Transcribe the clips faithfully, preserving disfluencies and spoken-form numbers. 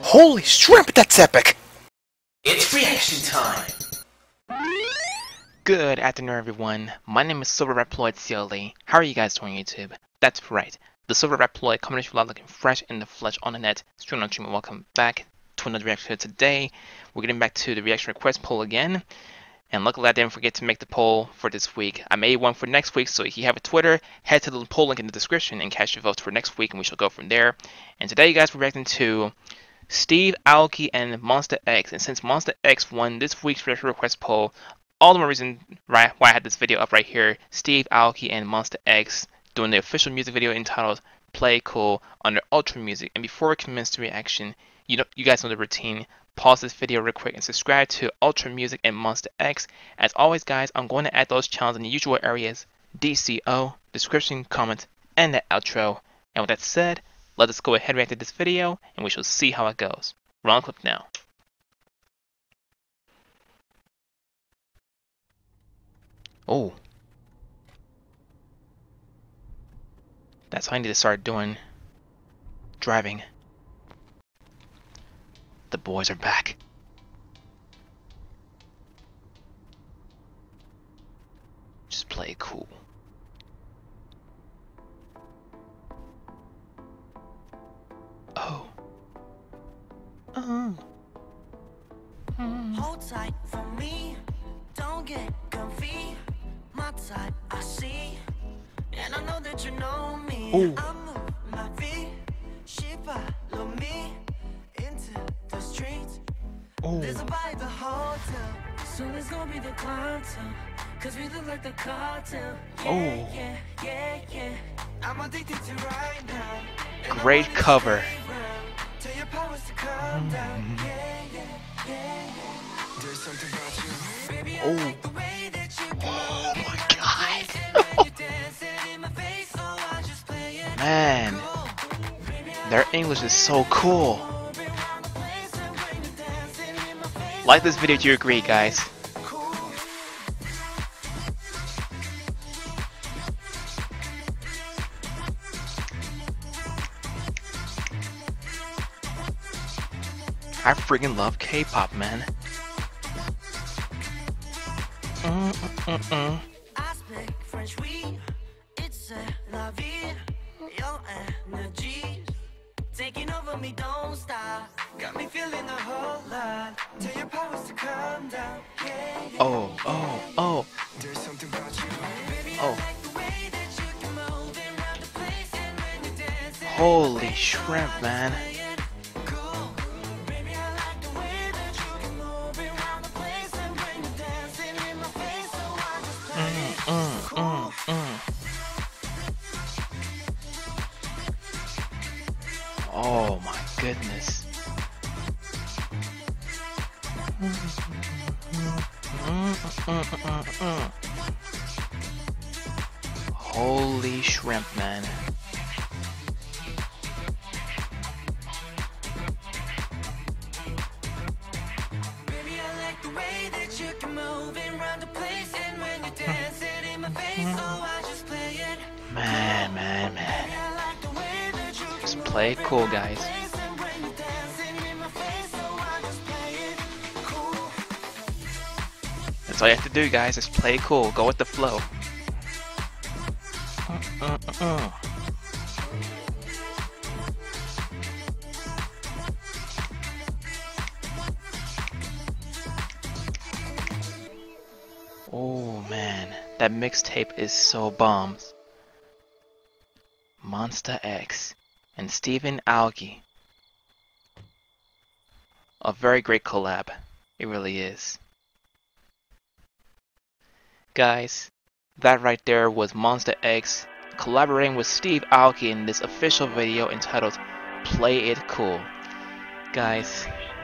Holy shrimp, that's epic! It's reaction time! Good afternoon, everyone. My name is Silverreploid C L E. How are you guys doing, YouTube? That's right, the Silverreploid coming to you live looking fresh in the flesh on the net. Stream on stream, welcome back to another reaction today. We're getting back to the reaction request poll again. And luckily I didn't forget to make the poll for this week. I made one for next week, so if you have a Twitter, head to the poll link in the description and cast your votes for next week, and we shall go from there. And today, you guys, we're reacting to Steve, Aoki, and MONSTA X. And since MONSTA X won this week's reaction request poll, all the more reason right, why I had this video up right here. Steve, Aoki, and MONSTA X doing the official music video entitled Play Cool under Ultra Music. And before we commence the reaction, you know, you guys know the routine. Pause this video real quick and subscribe to Ultra Music and MONSTA X. As always, guys, I'm going to add those channels in the usual areas: D C O, description, comment, and the outro. And with that said, let us go ahead and react to this video, and we shall see how it goes. Roll clip now. Oh, that's how I need to start doing driving. The boys are back. Just play it cool. Oh. Oh. Mm. Hold tight for me, don't get comfy. My type I see, and I know that you know me. Ooh. I move my feet, she follow me into the streets. Oh. There's a bar at the hotel, soon it's gonna be the clientele, cause we look like the cartel. Yeah, Oh. yeah, yeah, yeah. I'm addicted to right now. Great cover. Tell your powers to calm down. Yeah, yeah, yeah, yeah. There's something about you, baby. I Oh. like the way that you come Oh over my my God. face, and when you dance it in my face, so I just play it Man, cool. Baby, I their English is so cool. move around the place, and when you dance it in my face, Like this video if you agree, guys. cool. I freaking love K-pop, man. Mm -mm -mm. I speak French, oui. It's a la vie. Your energies taking over me, don't stop. Got me feeling a whole lot. Tell your powers to calm down. Yeah, yeah. Oh, oh, oh, There's something about you, baby. I oh. like the way that you can move around the place, and when you dance it, Holy shrimp, man. cool. Baby, I like the way that you can move around the place, and when you dance it in my face, so I just play Mm, it mm, cool. mm, mm. Oh my goodness. Mm, mm, mm, mm, mm. Holy shrimp, man. Baby, I like the way that you can move around the place, and when you dance it in my face, so I just play it. Man, man, man. Baby, I like the way that you can Just move play it cool, around the guys. place, and when you dance it in my face, so I just play it cool. That's all you have to do, guys. Just play it cool. Go with the flow. Uh, uh, uh. Oh man, that mixtape is so bombs. MONSTA X and Steven Aoki. A very great collab. It really is. Guys, that right there was MONSTA X collaborating with Steve Aoki in this official video entitled Play It Cool. Guys,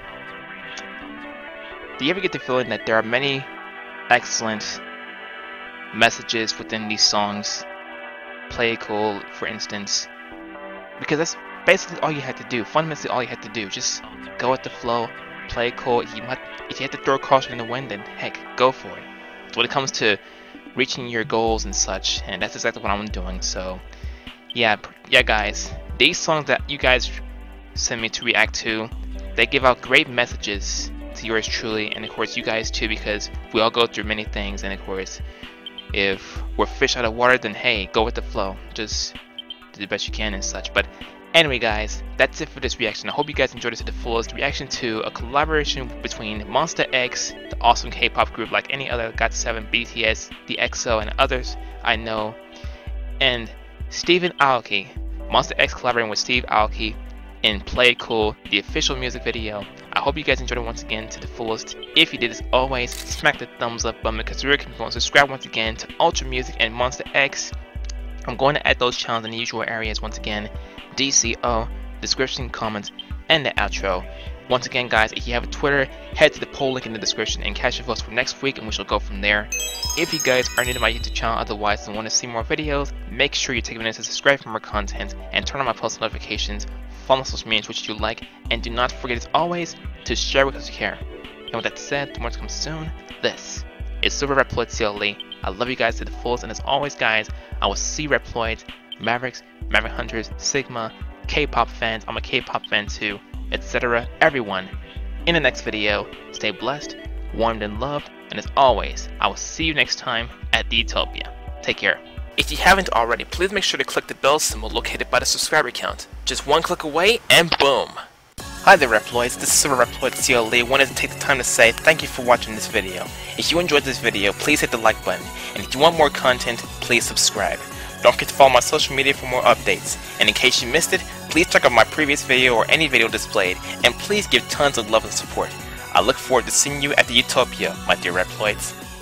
do you ever get the feeling that there are many excellent messages within these songs? Play It Cool, for instance, because that's basically all you had to do. Fundamentally, all you had to do, just go with the flow, play it cool. If you might, if you had to throw caution in the wind, then heck, go for it. So when it comes to reaching your goals and such, and that's exactly what I'm doing. So yeah, yeah guys, these songs that you guys send me to react to, they give out great messages to yours truly, and of course you guys too, because we all go through many things, and of course if we're fish out of water, then hey, go with the flow, just do the best you can and such. But anyway guys, that's it for this reaction. I hope you guys enjoyed it to the fullest. Reaction to a collaboration between MONSTA X, the awesome K-pop group like any other, got seven, B T S, the X O, and others I know, and Steve and Aoki. MONSTA X collaborating with Steve Aoki in Play It Cool, the official music video. I hope you guys enjoyed it once again to the fullest. If you did, as always, smack the thumbs up button, because we're going to subscribe once again to Ultra Music and MONSTA X. I'm going to add those channels in the usual areas once again: D C O, description, comments, and the outro. Once again guys, if you have a Twitter, head to the poll link in the description and cast your votes for next week, and we shall go from there. If you guys are new to my YouTube channel otherwise and want to see more videos, make sure you take a minute to subscribe for more content and turn on my post notifications, follow my social media which you like, and do not forget as always to share with those you care. And with that said, the more to come soon. This is Silverreploid C L E. I love you guys to the fullest, and as always guys, I will see Reploid, Mavericks, Maverick Hunters, Sigma, K-pop fans, I'm a K-pop fan too, et cetera. Everyone, in the next video, stay blessed, warmed and loved, and as always, I will see you next time at the Utopia. Take care. If you haven't already, please make sure to click the bell symbol located by the subscriber count. Just one click away, and boom! Hi there Reploids, this is Silverreploid C L E. I wanted to take the time to say thank you for watching this video. If you enjoyed this video, please hit the like button, and if you want more content, please subscribe. Don't forget to follow my social media for more updates, and in case you missed it, please check out my previous video or any video displayed, and please give tons of love and support. I look forward to seeing you at the Utopia, my dear Reploids.